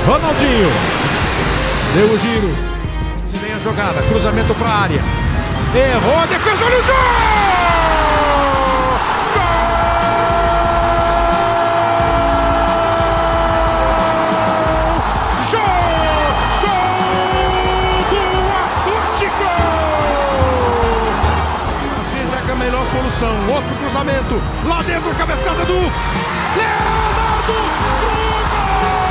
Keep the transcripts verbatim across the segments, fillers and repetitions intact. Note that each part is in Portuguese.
Ronaldinho. Deu o giro. Se vem a jogada, cruzamento para a área. Errou a defesa, olha o gol! Melhor solução, outro cruzamento, lá dentro, cabeçada do Leonardo Cruz!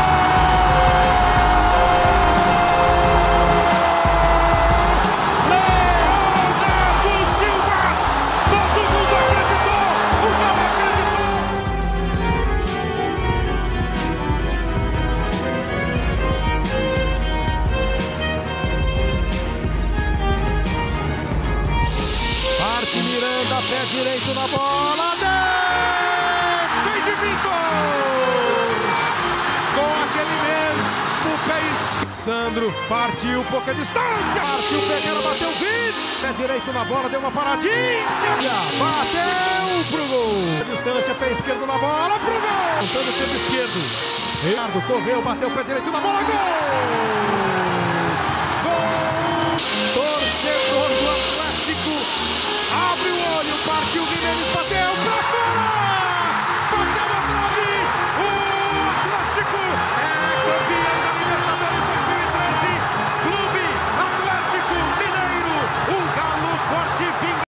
Leonardo Silva! Todo mundo acreditou! O cara Parte Miranda, pé direito na bola, defende Vitor! Com aquele mesmo pé esquerdo. Sandro partiu, pouca distância, partiu, Ferreira, bateu, Vitor! Pé direito na bola, deu uma paradinha, bateu pro gol! Distância, pé esquerdo na bola, pro gol! Contando o tempo esquerdo. Ricardo correu, bateu, pé direito na bola, gol!